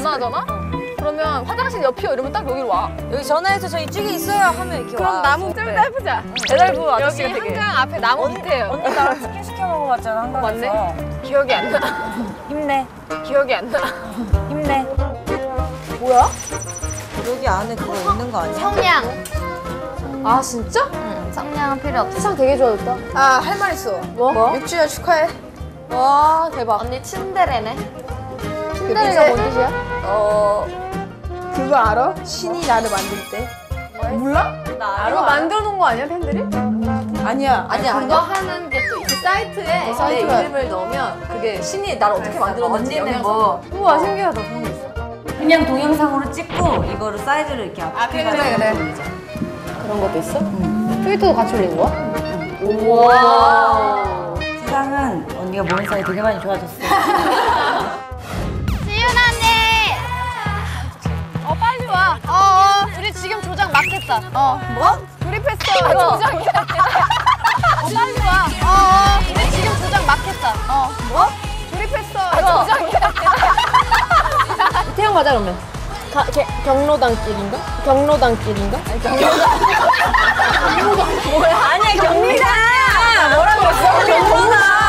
전화하잖아? 그러면 화장실 옆이요 이러면 딱 여기로 와. 여기 전화해서 저 이쪽에 있어요 하면 이렇게 그럼 와. 나무 좀 해보자. 배달부 아저씨가 여기 되게. 한강 앞에 나무 밑에요. 언니 나랑 치킨 시켜 먹어봤잖아 한강에서. 맞네? 기억이 안 나. 힘내. 기억이 안 나. 힘내. 뭐야? 여기 안에 그거 있는 거 아니야? 성냥. 아 진짜? 응, 성냥은 필요 없어. 세상 되게 좋아졌다. 아 할 말 있어. 뭐? 6주년 축하해. 와 대박. 언니 츤데레네. 츤데레가 뭔 뜻이야? 그거 알아? 신이 나를 만들 때. 몰라? 이거 만들어 놓은 거 아니야 팬들이? 아니야. 그거 하는 게 또 있어. 사이트에 내 사이트가- 이름을 넣으면 그게 신이 나를 어떻게 만들었는지 언니는 뭐 우와 신기하다. 그런 거 있어. 그냥 동영상으로 찍고 이거를 사이즈를 이렇게 앞에 그래. 올리자. 그런 것도 있어? 트위터도 같이 올린 거야? 우와. 세상은 언니가 모른 사이 되게 많이 좋아졌어. 지윤 언니. 빨리 와. 우리 지금 조작 맞겠다. 뭐? 조립했어. 조작이야. 빨리 와. 우리 지금 조작 맞겠다. 뭐? 조립했어. 조작이야. 태양 가자 그러면. 경로당길인가? 경로당길인가? 아니 아니야 경리잖아. 뭐라 그랬어? 경로나.